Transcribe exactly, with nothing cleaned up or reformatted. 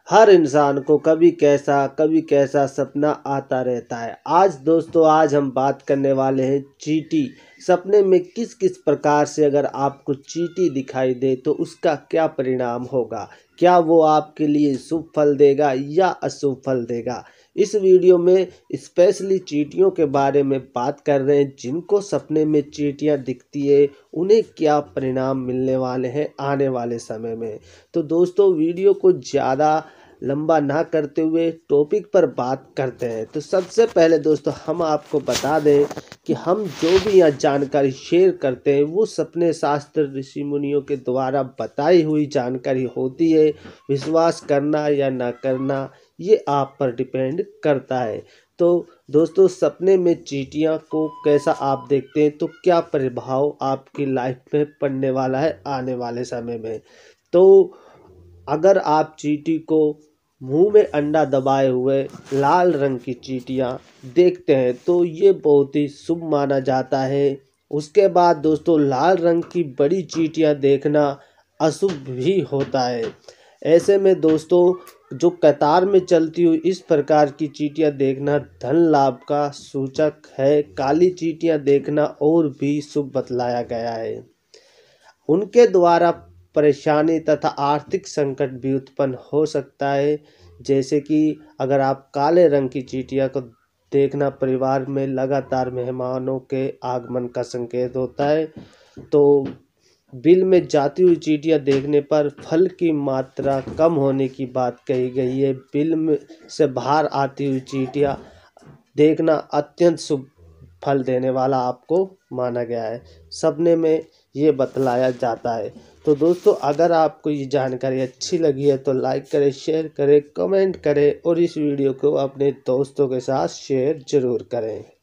हर इंसान को कभी कैसा कभी कैसा सपना आता रहता है। आज दोस्तों आज हम बात करने वाले हैं चींटी। सपने में किस किस प्रकार से अगर आपको चींटी दिखाई दे तो उसका क्या परिणाम होगा, क्या वो आपके लिए शुभ फल देगा या अशुभ फल देगा। इस वीडियो में स्पेशली चींटियों के बारे में बात कर रहे हैं। जिनको सपने में चींटियां दिखती है उन्हें क्या परिणाम मिलने वाले हैं आने वाले समय में। तो दोस्तों वीडियो को ज़्यादा लंबा ना करते हुए टॉपिक पर बात करते हैं। तो सबसे पहले दोस्तों हम आपको बता दें कि हम जो भी यहाँ जानकारी शेयर करते हैं वो सपने शास्त्र ऋषि मुनियों के द्वारा बताई हुई जानकारी होती है। विश्वास करना या ना करना ये आप पर डिपेंड करता है। तो दोस्तों सपने में चींटियां को कैसा आप देखते हैं, तो क्या प्रभाव आपकी लाइफ में पड़ने वाला है आने वाले समय में। तो अगर आप चींटी को मुंह में अंडा दबाए हुए लाल रंग की चींटियां देखते हैं तो ये बहुत ही शुभ माना जाता है। उसके बाद दोस्तों लाल रंग की बड़ी चींटियां देखना अशुभ भी होता है। ऐसे में दोस्तों जो कतार में चलती हुई इस प्रकार की चींटियां देखना धन लाभ का सूचक है। काली चींटियां देखना और भी शुभ बतलाया गया है। उनके द्वारा परेशानी तथा आर्थिक संकट भी उत्पन्न हो सकता है। जैसे कि अगर आप काले रंग की चींटियां को देखना परिवार में लगातार मेहमानों के आगमन का संकेत होता है। तो बिल में जाती हुई चींटियां देखने पर फल की मात्रा कम होने की बात कही गई है। बिल में से बाहर आती हुई चींटियां देखना अत्यंत शुभ फल देने वाला आपको माना गया है। सपने में ये बतलाया जाता है। तो दोस्तों अगर आपको ये जानकारी अच्छी लगी है तो लाइक करें, शेयर करें, कमेंट करें और इस वीडियो को अपने दोस्तों के साथ शेयर ज़रूर करें।